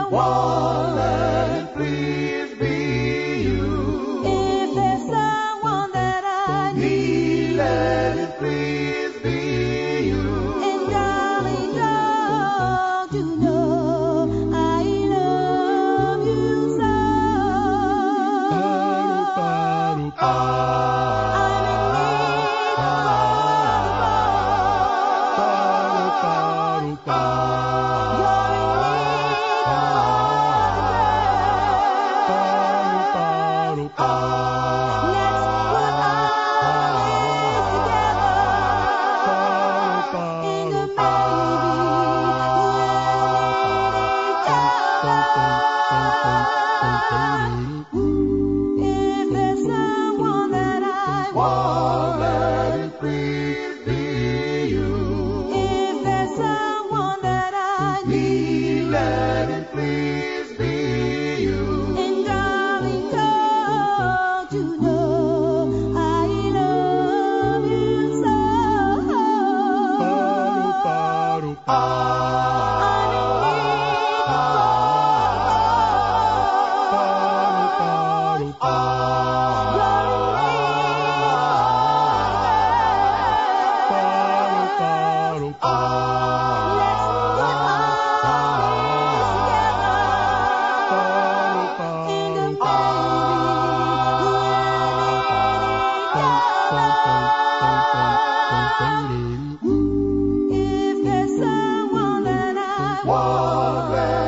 someone, let it please be you. If there's someone that I need, let it please be you. And darling, don't you know I love you so? I'm in need of you're in need of let's put our heads together in the if there's someone that I want, let it please be you. If there's someone that I need, let it please be you. And darling, don't you know I love you so? If there's someone that I want,